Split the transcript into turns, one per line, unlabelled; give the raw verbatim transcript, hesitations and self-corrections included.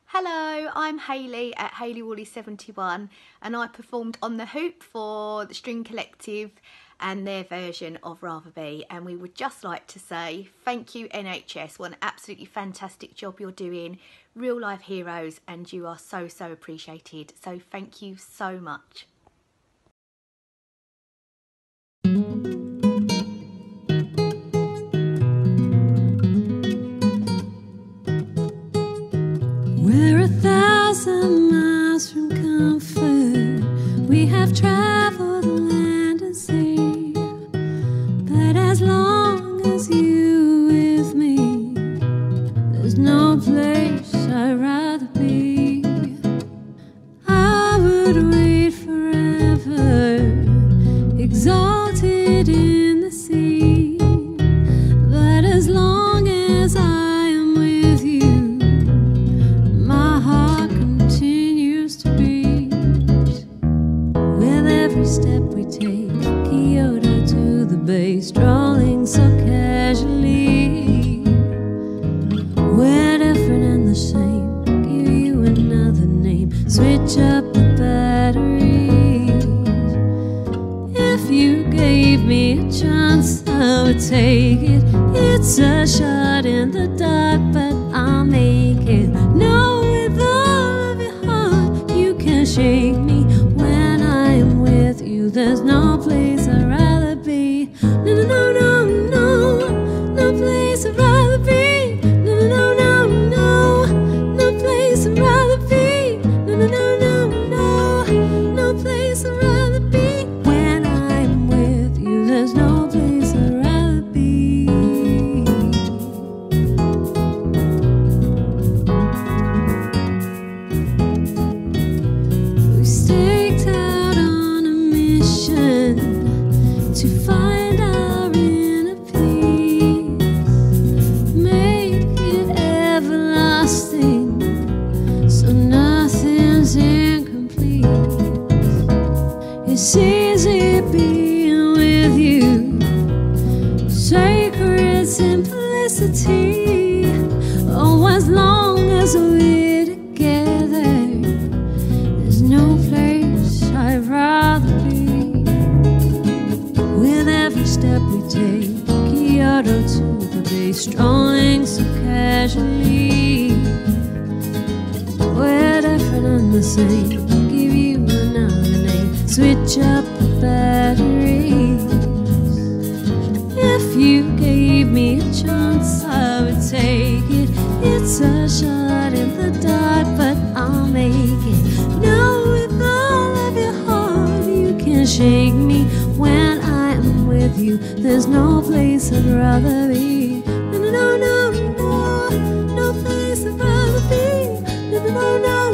Hello, I'm Hayley at Hayley Woolley seventy-one and I performed on the hoop for the String Collective and their version of Rather Be, and we would just like to say thank you N H S, what an absolutely fantastic job you're doing, real life heroes, and you are so so appreciated, so thank you so much.
We're a thousand miles from comfort, we have traveled the land and sea, but as long as you with me, there's no place I'd rather be. I would wait forever, exalted in the sea, but as long as I step we take, Kyoto to the bay, strolling so casually. We're different and the same, give you another name, switch up the batteries. If you gave me a chance, I would take it. It's a shot in the dark, but I'll make it. No, with all of your heart, you can't shake me. When I'm with you, there's no place I'd rather be. No, no, no, no, no, no place I'd rather be. No, no, no, no, no, no place I'd rather be. No, no, no, no, no, no place I'd rather be. When I'm with you, there's no place I'd rather be. We staked out on a mission to find our inner peace, make it everlasting, so nothing's incomplete. It's easy being with you, sacred simplicity. Oh, as long as we're together, there's no place I'd rather be. With every step we take, Kyoto to the bay, strolling so casually. We're different and the same, give you another name, switch up the batteries. If you gave me a chance, I would take it. It's a shot in the dark, but I'll make it. No, with all of your heart, you can't shake me. When I'm with you, there's no place I'd rather be. No, no, no, no, no, no place I'd rather be. No, no, no, no.